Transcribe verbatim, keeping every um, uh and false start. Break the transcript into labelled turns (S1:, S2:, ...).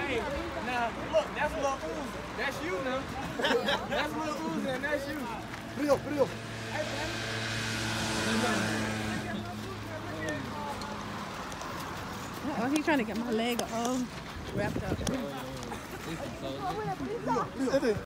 S1: Hey, now look, that's Lil Uzi. That's you now. That's Lil Uzi and that's you.
S2: Frío, frío.
S1: Hey, man.
S3: Oh, he's trying to get my leg all wrapped up.